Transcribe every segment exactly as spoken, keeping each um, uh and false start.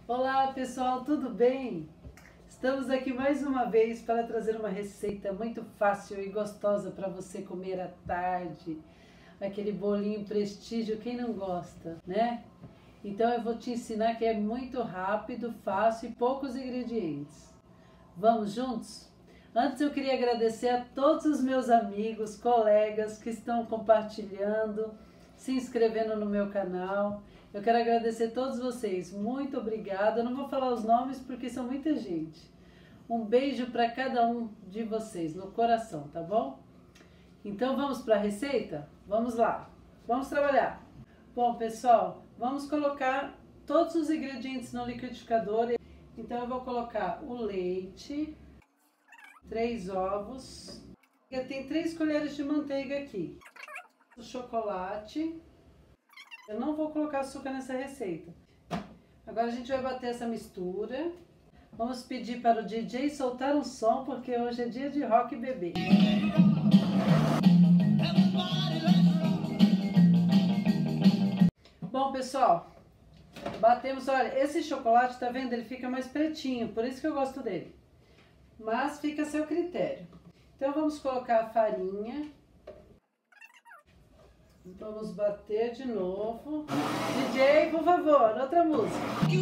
Olá pessoal, tudo bem? Estamos aqui mais uma vez para trazer uma receita muito fácil e gostosa para você comer à tarde. Aquele bolinho prestígio, quem não gosta, né? Então eu vou te ensinar que é muito rápido, fácil e poucos ingredientes. Vamos juntos? Antes eu queria agradecer a todos os meus amigos, colegas que estão compartilhando, se inscrevendo no meu canal. Eu quero agradecer a todos vocês. Muito obrigada. Eu não vou falar os nomes porque são muita gente. Um beijo para cada um de vocês no coração, tá bom? Então vamos para a receita? Vamos lá. Vamos trabalhar. Bom, pessoal, vamos colocar todos os ingredientes no liquidificador. Então eu vou colocar o leite, três ovos. Eu tenho três colheres de manteiga aqui. O chocolate. Eu não vou colocar açúcar nessa receita. Agora a gente vai bater essa mistura. Vamos pedir para o D J soltar um som, porque hoje é dia de rock bebê. Bom, pessoal, batemos, olha, esse chocolate, tá vendo? Ele fica mais pretinho, por isso que eu gosto dele. Mas fica a seu critério. Então vamos colocar a farinha. Vamos bater de novo. D J, por favor, outra música.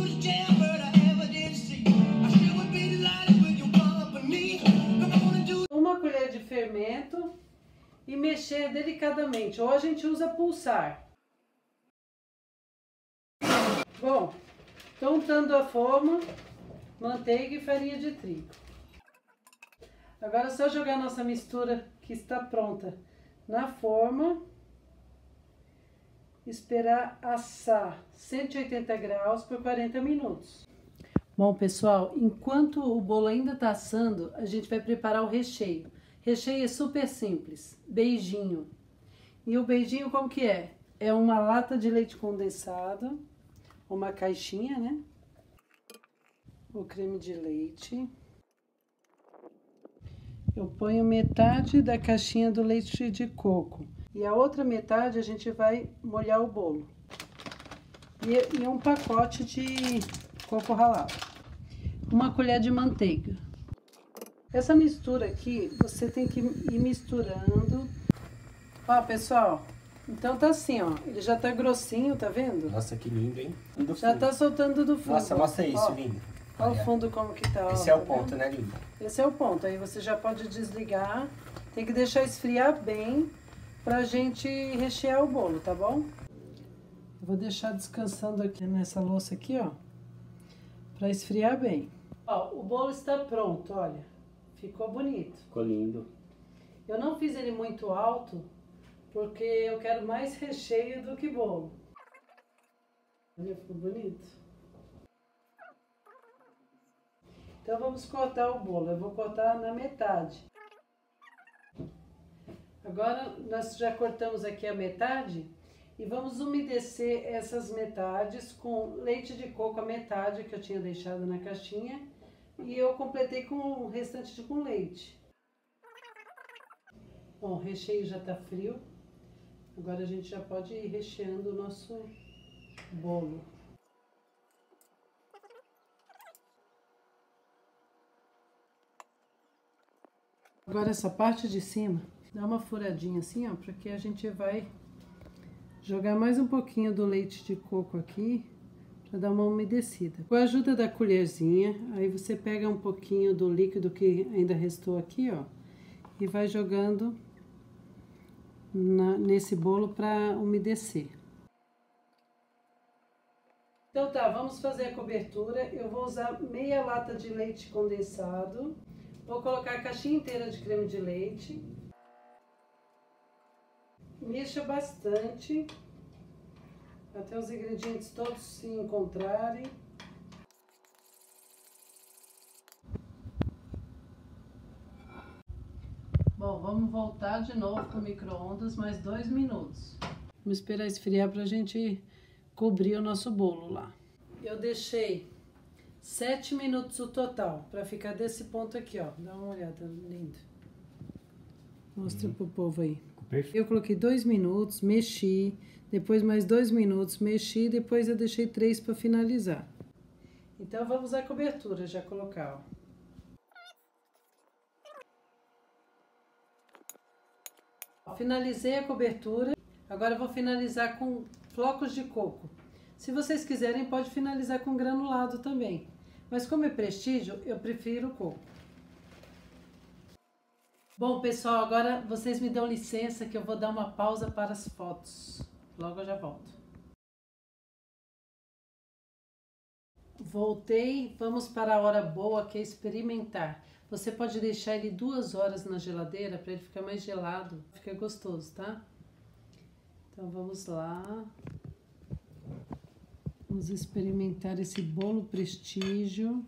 Uma colher de fermento e mexer delicadamente. Ou a gente usa pulsar. Bom, estou untando a forma, manteiga e farinha de trigo. Agora é só jogar a nossa mistura que está pronta na forma. Esperar assar cento e oitenta graus por quarenta minutos. Bom, pessoal, enquanto o bolo ainda está assando, a gente vai preparar o recheio. Recheio é super simples, beijinho. E o beijinho como que é? É uma lata de leite condensado, uma caixinha, né? O creme de leite. Eu ponho metade da caixinha do leite de coco. E a outra metade a gente vai molhar o bolo. E, e um pacote de coco ralado. Uma colher de manteiga. Essa mistura aqui, você tem que ir misturando. Ó, pessoal, então tá assim, ó. Ele já tá grossinho, tá vendo? Nossa, que lindo, hein? Do já fundo. Tá soltando do fundo. Nossa, mostra isso, ó, lindo. Olha o fundo como que tá. Esse ó, é o tá ponto, vendo? né, lindo? Esse é o ponto. Aí você já pode desligar. Tem que deixar esfriar bem pra gente rechear o bolo, tá bom? Eu vou deixar descansando aqui nessa louça aqui, ó, pra esfriar bem. Ó, o bolo está pronto, olha, ficou bonito. Ficou lindo. Eu não fiz ele muito alto, porque eu quero mais recheio do que bolo. Olha, ficou bonito. Então vamos cortar o bolo, eu vou cortar na metade. Agora, nós já cortamos aqui a metade e vamos umedecer essas metades com leite de coco, a metade que eu tinha deixado na caixinha, e eu completei com o restante de com leite. Bom, o recheio já está frio, agora a gente já pode ir recheando o nosso bolo. Agora essa parte de cima, dá uma furadinha assim, ó, porque a gente vai jogar mais um pouquinho do leite de coco aqui, para dar uma umedecida. Com a ajuda da colherzinha, aí você pega um pouquinho do líquido que ainda restou aqui, ó, e vai jogando na, nesse bolo para umedecer. Então tá, vamos fazer a cobertura. Eu vou usar meia lata de leite condensado. Vou colocar a caixinha inteira de creme de leite. Mexa bastante, até os ingredientes todos se encontrarem. Bom, vamos voltar de novo para o micro-ondas mais dois minutos. Vamos esperar esfriar para a gente cobrir o nosso bolo lá. Eu deixei sete minutos o total, para ficar desse ponto aqui, ó. Dá uma olhada, lindo. Mostra uhum. pro povo aí. Perfeito. Eu coloquei dois minutos, mexi, depois mais dois minutos, mexi, depois eu deixei três para finalizar. Então vamos à cobertura já colocar, ó. Finalizei a cobertura, agora eu vou finalizar com flocos de coco. Se vocês quiserem, pode finalizar com granulado também, mas como é prestígio, eu prefiro coco. Bom, pessoal, agora vocês me dão licença que eu vou dar uma pausa para as fotos. Logo eu já volto. Voltei, vamos para a hora boa, que é experimentar. Você pode deixar ele duas horas na geladeira para ele ficar mais gelado, fica gostoso, tá? Então vamos lá. Vamos experimentar esse bolo prestígio.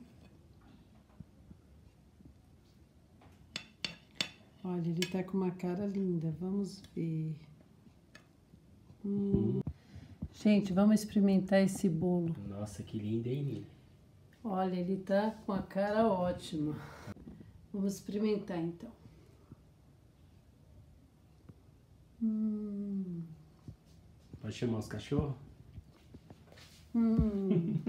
Olha, ele tá com uma cara linda, vamos ver. Hum. Gente, vamos experimentar esse bolo. Nossa, que lindo, hein, Nini? Olha, ele tá com a cara ótima. Vamos experimentar, então. Hum. Pode chamar os cachorros? Hum.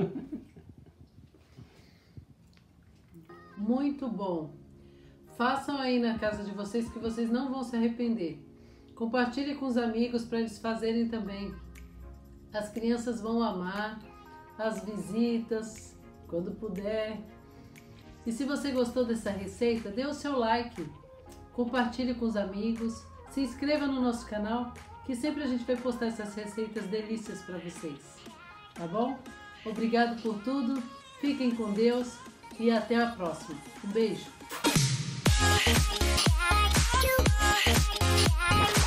Muito bom. Façam aí na casa de vocês que vocês não vão se arrepender. Compartilhe com os amigos para eles fazerem também. As crianças vão amar, as visitas, quando puder. E se você gostou dessa receita, dê o seu like, compartilhe com os amigos, se inscreva no nosso canal, que sempre a gente vai postar essas receitas delícias para vocês. Tá bom? Obrigado por tudo, fiquem com Deus e até a próxima. Um beijo!